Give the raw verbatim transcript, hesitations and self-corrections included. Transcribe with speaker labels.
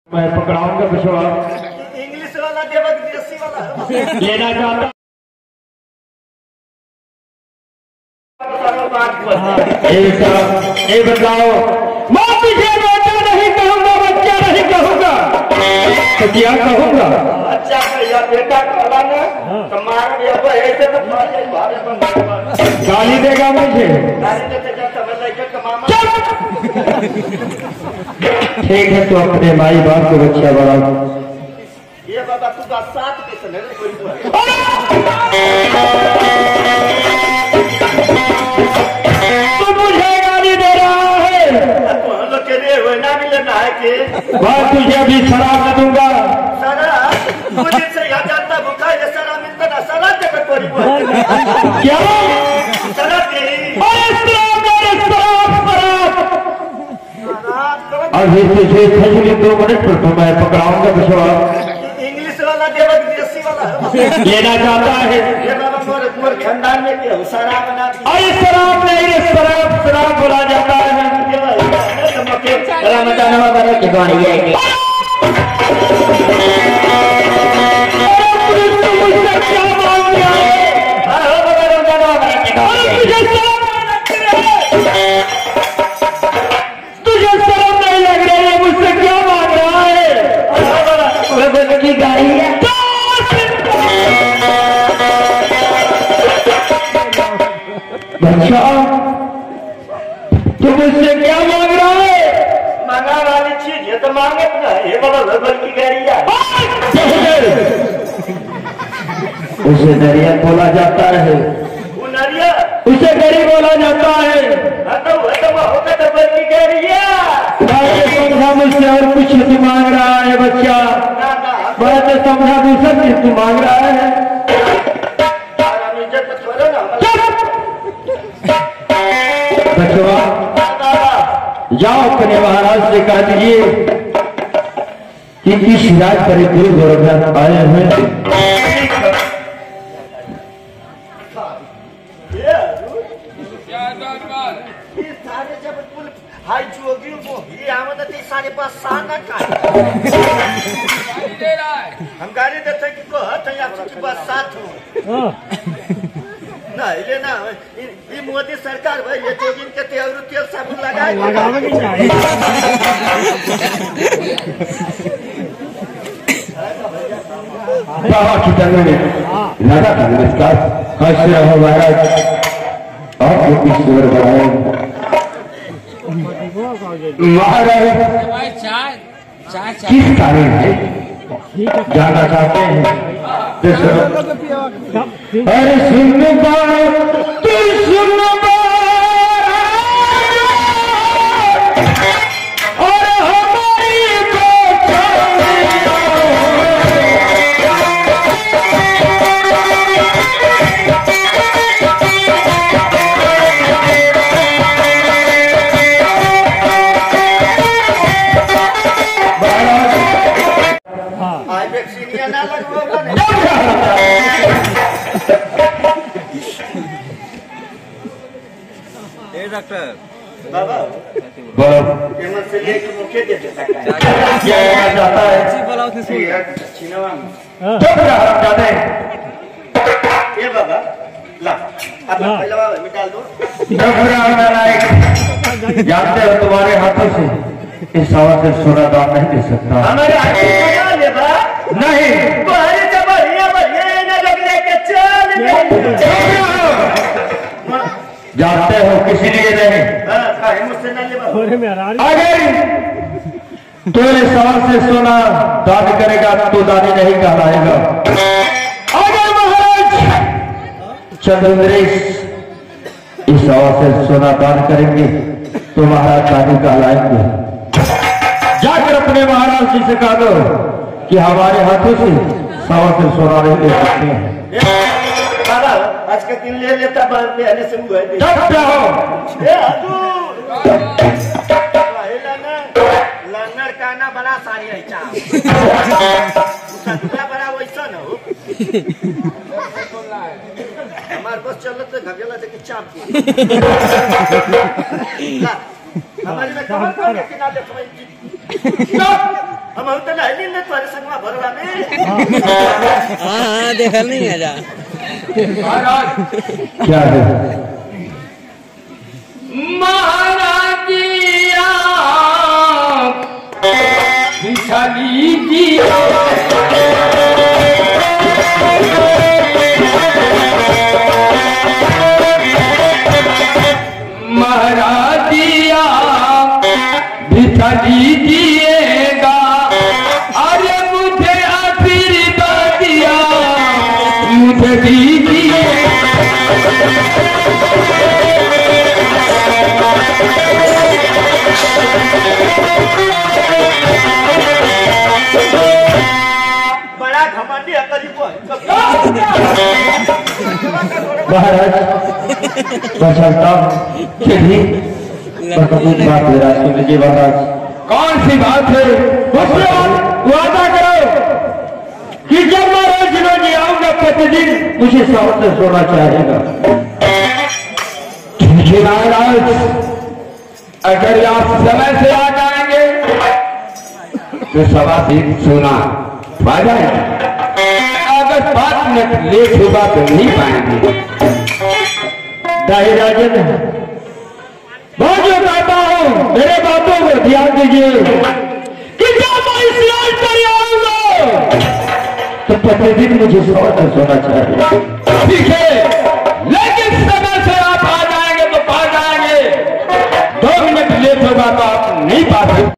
Speaker 1: मैं पकड़ाऊंगा बिछवा।
Speaker 2: इंग्लिश वाला देवक देसी वाला
Speaker 1: लेना चाहता ये बताओ, मैं तुझे बेटा नहीं कहूंगा, बच्चा नहीं कहूंगा, तो क्या कहूंगा?
Speaker 2: अच्छा भैया बेटा कहला ना तो मार दिया तो ऐसे तो मार जाए भारे बंद
Speaker 1: गाली देगा मुझे?
Speaker 2: गाली देते जाता मैं लड़के का मामा।
Speaker 1: ठीक है तो अपने माई बाप को बच्चा बढ़ाओ।
Speaker 2: ये बाबा तू बात साथ कैसे नहीं कोई
Speaker 1: तू मुझे गाली दे रहा है?
Speaker 2: तो हम लोग के लिए वो ना मिलना है कि
Speaker 1: मैं तुझे अभी शराब न दूंगा।
Speaker 2: सारा मुझे से याद आता भूखा ये सारा मिलता ना सारा जगह कोई
Speaker 1: क्या
Speaker 2: सारा तेरी
Speaker 1: अभी तुझे खजली दो मिनट पर तो मैं पकड़ाऊंगा बिछवा।
Speaker 2: इंग्लिश वाला देवक देसी वाला
Speaker 1: लेना चाहता है?
Speaker 2: ये बाबा मोर मोर खानदान में क्या शराब बना
Speaker 1: अरे शराब नहीं, शराब शराब बोला जाता है। क्या मांग लिया? तुझे शर्म नहीं लग रही है? मुझसे क्या मांग रहा है? की गाड़ी है बच्चा, तू मुझसे क्या मांग रहा है?
Speaker 2: मांगा वाली चीज ये तो मांगे ना ये वाला रबर की गाड़ी है।
Speaker 1: उसे नरिया बोला जाता है।
Speaker 2: वो नरिया
Speaker 1: उसे गरीब बोला जाता है।
Speaker 2: तो वो तो वो होता रबर की गाड़ी है।
Speaker 1: समझा मुझसे और कुछ तू मांग रहा है बच्चा?
Speaker 2: ना ना
Speaker 1: मैं तो समझा दूसरा चीज तू मांग रहा है।
Speaker 2: इज्जत तो छोड़ो ना
Speaker 1: बचवा जाओ अपने महाराज से कह दीजिए कि इस राज पर गुरु गोरखनाथ आए हैं।
Speaker 2: सारे जब हाई जोगी को ये आमद थी सारे पास साना का हम गाड़ी देते कि को हथ या आपके पास साथ हो ना ये ना ये मोदी सरकार भाई ये जोगिन के तेल तेल साबुन लगाए लगावे कि नहीं
Speaker 1: बाबा की तरह लगा था नमस्कार। हंस रहो महाराज, आपको ईश्वर बनाए महाराज। किस कारण है जाना चाहते हैं? अरे सुन बात तू सुन और हमारी
Speaker 2: ना लगवा
Speaker 3: ए डॉक्टर
Speaker 2: बाबा
Speaker 1: बोलो
Speaker 2: केमन से लेके मुखे दे देता है
Speaker 1: क्या चाहता है?
Speaker 3: अच्छी बोला उसने सुन
Speaker 2: छिनवा
Speaker 1: चुप रह जाते
Speaker 2: ये बाबा ला अब पहले वाला मिटा दो।
Speaker 1: जानते हो तुम्हारे हाथों से इस सवा से सोना दान नहीं दे सकता।
Speaker 2: हमारे हाथों बना ले बा
Speaker 1: नहीं
Speaker 2: बाहर जब बढ़िया बढ़िया ना लग लेके चल
Speaker 1: जानते हो किसी लिए नहीं।
Speaker 2: हां काहे मुझसे ना ले बा
Speaker 1: अगर तेरे सवा से सोना दान करेगा तो दानी नहीं कहलाएगा। अगर महाराज चंद्रनरेश इस सवा से सोना दान करेंगे तो महाराज दानी कहलाएंगे। जाकर अपने महाराज जी से कह दो कि हमारे हाथों से सवा से सोना नहीं ले सकते हैं।
Speaker 2: बाबा आज के दिन ले लेता पहले से हुआ है
Speaker 1: चुप रहो।
Speaker 2: ए अदू लाना लंगर काना बड़ा सारी है चा उसका बड़ा वैसा ना हो हमारे बस चलत घगेला से चाप हमारी में कमर पर के ना देखो हम तो नहीं ना तुम्हारे संगवा भरवा में।
Speaker 3: हाँ हाँ देखल नहीं है जा।
Speaker 1: क्या है
Speaker 4: महाराजिया विशाली जी महाराजिया विशाली जिएगा अरे मुझे आशीर्वाद दिया मुझे दीजिए
Speaker 2: बड़ा घमंडी अकली को
Speaker 1: महाराज बचलता चलिए बहुत बात है राज सुन लीजिए महाराज।
Speaker 4: कौन सी बात है?
Speaker 1: मुझसे वादा करो कि जब मैं रोज रोज आऊंगा प्रतिदिन मुझे साथ से सोना चाहेगा।
Speaker 4: देखिए महाराज अगर आप समय से आ जाएंगे तो सवा दिन सोना पा जाएंगे, अगर पाँच मिनट लेट होगा तो नहीं पाएंगे।
Speaker 1: दाई राजन मैं जो कहता हूँ मेरे बातों को ध्यान दीजिए कि जब मैं इस राज पर आऊंगा तो प्रतिदिन मुझे साथ से सोना चाहिए।
Speaker 4: ठीक है लेकिन समय से आप आ जाएंगे तो पा जाएंगे, दो मिनट लेट होगा तो आप नहीं पा सकते।